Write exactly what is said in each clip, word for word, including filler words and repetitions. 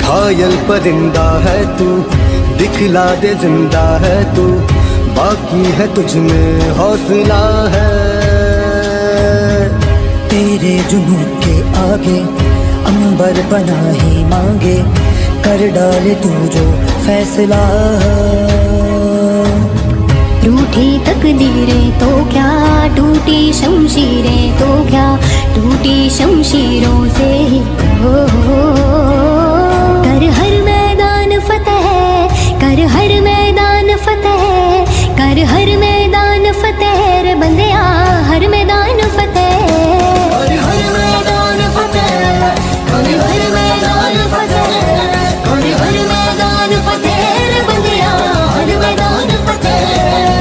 घायल परिंदा है तू, दिखला दे जिंदा है तू, बाकी है तुझ में हौसला है। तेरे जुनून के आगे अंबर बना ही मांगे, कर डाले तू जो फैसला। रूठी तकदीरें तो क्या, टूटी शमशीरें तो क्या, टूटी शमशीरों से ही हो, हो, कर हर मैदान फतेह, कर हर मैदान फतेह, कर हर मैदान फतेह रे बंदिया, हर मैदान फतेह, कर हर मैदान फतेह, कर हर मैदान फतेह, कर हर मैदान फतेह रे बंदिया, हर मैदान फतेह।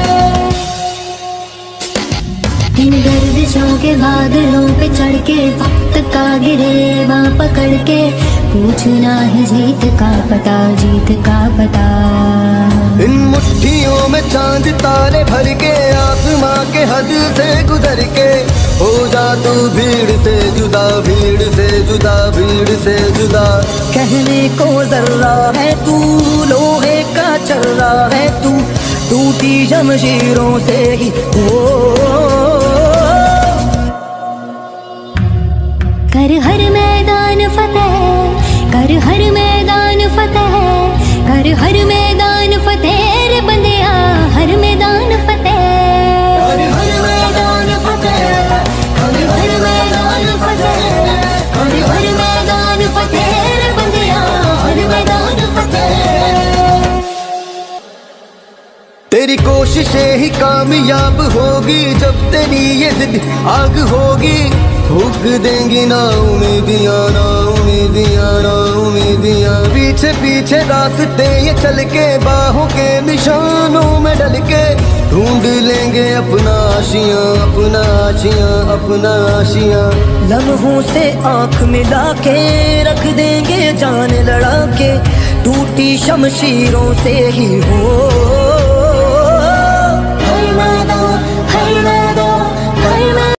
इन गर्दिशों के बादलों पे चढ़ के वक्त का गिरेबा पकड़ के, पूछना है जीत का पता, जीत का पता। इन मुट्ठियों में चांद तारे भर के, आसमां के हद से गुजर के, हो जा तू भीड़ से जुदा, भीड़ से जुदा, भीड़ से जुदा। कहने को जर्रा है तू, लोहे का चर्रा है तू, टूटी जमशीरों से ही हो, कर हर मैदान फतेह, कर हर मैदान फतेह, कर हर मैदान फतेह रे बंदिया, हर मैदान फतेह, कर हर मैदान फतेह, कर हर मैदान फतेह, कर हर मैदान फतेह रे बंदिया, हर मैदान फतेह। तेरी कोशिशें ही कामयाब होगी, जब तेरी ये जिद आग होगी, फूक देंगी ना उम्मीदियां, ना उम्मीदियां, ना उम्मीदियां। पीछे पीछे रास्ते ये चल के, बाहों के निशानों में डल के, ढूंढ लेंगे अपना आशियां, अपना आशियां, अपना आशियां। लम्हों से आंख मिला के रख देंगे जान लड़ा के, टूटी शमशीरों से ही हो।